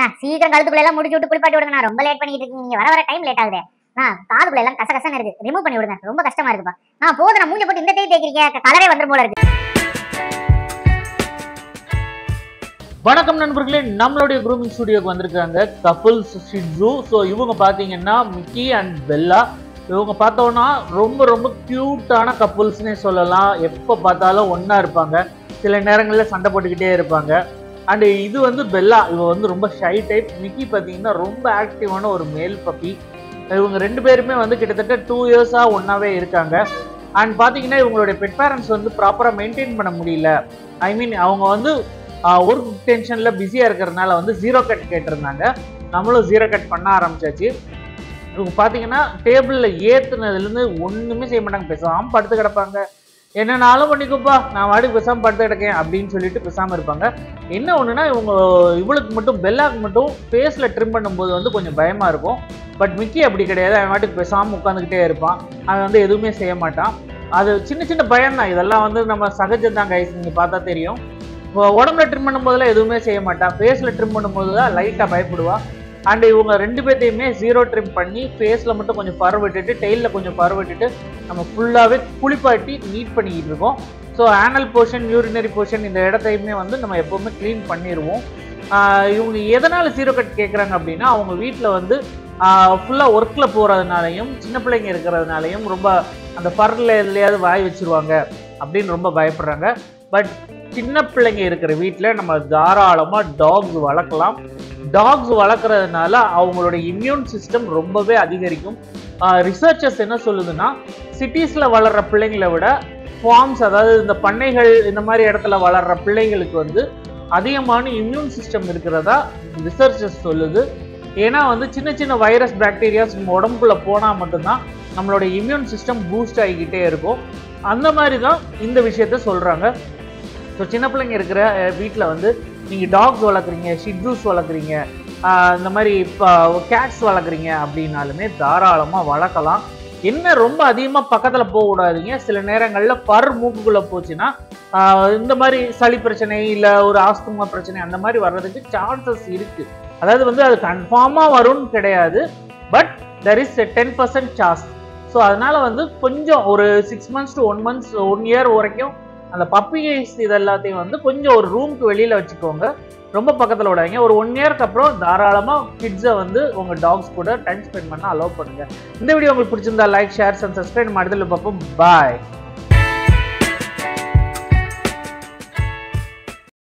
சீக்கிரம் கழுத்துக்குள்ள எல்லாம் முடிச்சு விட்டு குளிப்பாட்டி விடுங்க. நான் ரொம்ப லேட் பண்ணிட்டு இருக்கீங்க. நீங்க வர டைம் லேட் ஆகுது. காதுக்குள்ள எல்லாம் கசகசன்னு இருக்கு. ரிமூவ் பண்ணி விடுங்க. ரொம்ப கஷ்டமா இருக்குப்பா. போதும், நான் மூஞ்ச போட்டு இந்த தேய்க்கிறீங்க. கலரே வந்துரும் போல இருக்கு. வணக்கம் நண்பர்களே, நம்மளுடைய க்ரூமிங் ஸ்டுடியோக்கு வந்திருக்காங்க கப்புள்ஸ் ஷிட்ஸு. ஸோ இவங்க பார்த்தீங்கன்னா மிக்கி அண்ட் பெல்லா. இவங்க பார்த்தோன்னா ரொம்ப ரொம்ப க்யூட்டான கப்புள்ஸ்னே சொல்லலாம். எப்போ பார்த்தாலும் ஒன்றா இருப்பாங்க, சில நேரங்களில் சண்டை போட்டுக்கிட்டே இருப்பாங்க. அண்டு இது வந்து பெல்லா, இவங்க வந்து ரொம்ப ஷை டைப். மிக்கி பார்த்தீங்கன்னா ரொம்ப ஆக்டிவான ஒரு மேல் பப்பி. இவங்க ரெண்டு பேருமே வந்து கிட்டத்தட்ட 2 இயர்ஸாக ஒன்றாவே இருக்காங்க. அண்ட் பார்த்தீங்கன்னா இவங்களுடைய பெட் பேரண்ட்ஸ் வந்து ப்ராப்பராக மெயின்டைன் பண்ண முடியல. ஐ மீன் அவங்க வந்து ஒர்க் டென்ஷனில் பிஸியாக இருக்கிறதுனால வந்து 0 கட் கேட்டிருந்தாங்க. நம்மளும் 0 கட் பண்ண ஆரம்பிச்சாச்சு. இவங்க பார்த்தீங்கன்னா டேபிளில் ஏற்றுனதுலேருந்து ஒன்றுமே செய்ய மாட்டாங்க, பேசாமல் படுத்து கிடப்பாங்க. என்னன்னாலும் பண்ணிக்கோப்பா, நான் வாடிக்கு பேசாமல் படுத்து கிடக்கேன் அப்படின்னு சொல்லிட்டு பேசாமல் இருப்பாங்க. என்ன ஒன்றுனா இவளுக்கு மட்டும், பெல்லாவுக்கு மட்டும் ஃபேஸில் ட்ரிம் பண்ணும்போது வந்து கொஞ்சம் பயமாக இருக்கும். பட் மிக்கி அப்படி கிடையாது, அவன் வாட்டுக்கு பேசாமல் உட்காந்துக்கிட்டே இருப்பான். அவன் வந்து எதுவுமே செய்ய மாட்டான். அது சின்ன சின்ன பயம் தான், இதெல்லாம் வந்து நம்ம சகஜம் தான் கைஸ், நீங்கள் பார்த்தா தெரியும். உடம்புல ட்ரிம் பண்ணும்போதெல்லாம் எதுவுமே செய்ய மாட்டான், ஃபேஸில் ட்ரிம் பண்ணும்போது தான் லைட்டாக பயப்படுவான். அண்ட் இவங்க ரெண்டு பேர்த்தையுமே 0 ட்ரிம் பண்ணி ஃபேஸில் மட்டும் கொஞ்சம் பரு விட்டுட்டு டெய்லில் கொஞ்சம் பரு விட்டுட்டு நம்ம ஃபுல்லாகவே குளிப்பாட்டி நீட் பண்ணிக்கிட்டு இருக்கோம். So anal portion, urinary portion, இந்த இடத்தையுமே வந்து நம்ம எப்போவுமே க்ளீன் பண்ணிடுவோம். இவங்க எதனால் 0 கட் கேட்குறாங்க அப்படின்னா, அவங்க வீட்டில் வந்து ஃபுல்லாக ஒர்க்கில் போகிறதுனாலையும் சின்ன பிள்ளைங்க இருக்கிறதுனாலையும் ரொம்ப அந்த பரில் எதுலையாவது வாய் வச்சுருவாங்க அப்படின்னு ரொம்ப பயப்படுறாங்க. பட் சின்ன பிள்ளைங்க இருக்கிற வீட்டில் நம்ம தாராளமாக டாக்ஸ் வளர்க்கலாம். டாக்ஸ் வளர்க்குறதுனால அவங்களோட இம்யூன் சிஸ்டம் ரொம்பவே அதிகரிக்கும். ரிசர்ச்சர்ஸ் என்ன சொல்லுதுன்னா, சிட்டிஸில் வளர்கிற பிள்ளைங்களை விட ஃபார்ம்ஸ், அதாவது இந்த பண்ணைகள் இந்த மாதிரி இடத்துல வளர்கிற பிள்ளைங்களுக்கு வந்து அதிகமான இம்யூன் சிஸ்டம் இருக்கிறதா ரிசர்ச்சர்ஸ் சொல்லுது. ஏன்னா வந்து சின்ன சின்ன வைரஸ், பாக்டீரியாஸ் நம்ம உடம்புக்குள்ளே போனால் மட்டும்தான் நம்மளோட இம்யூன் சிஸ்டம் பூஸ்ட் ஆகிக்கிட்டே இருக்கும். அந்த மாதிரி தான் இந்த விஷயத்த சொல்கிறாங்க. ஸோ சின்ன பிள்ளைங்க இருக்கிற வீட்டில் வந்து நீங்கள் டாக்ஸ் வளர்க்குறீங்க, ஷிட்ஸூஸ் வளர்க்குறீங்க, இந்த மாதிரி இப்போ கேட்ஸ் வளர்க்குறீங்க அப்படின்னாலுமே தாராளமாக வளர்க்கலாம். என்ன ரொம்ப அதிகமாக பக்கத்தில் போகக்கூடாதீங்க. சில நேரங்களில் மூக்குக்குள்ளே போச்சுன்னா இந்த மாதிரி சளி பிரச்சனை இல்லை ஒரு ஆஸ்துமா பிரச்சனை அந்த மாதிரி வர்றதுக்கு சான்சஸ் இருக்குது. அதாவது வந்து அது கன்ஃபார்மாக வரும்னு கிடையாது, but there is 10% chance. So அதனால் வந்து கொஞ்சம் ஒரு 6 months to 1 month 1 year வரைக்கும் அந்த பப்பிஸ் இது எல்லாத்தையும் வந்து கொஞ்சம் ஒரு ரூமுக்கு வெளியில் வச்சுக்கோங்க, ரொம்ப பக்கத்தில் விடாதீங்க. ஒரு 1 yearக்கு அப்புறம் தாராளமாக கிட்ஸை வந்து உங்கள் டாக்ஸ் கூட டைம் ஸ்பெண்ட் பண்ண அலோவ் பண்ணுங்கள். இந்த வீடியோ உங்களுக்கு பிடிச்சிருந்தா லைக், ஷேர் அண்ட் சப்ஸ்கிரைப். அடுத்த பார்ப்போம். பாய்.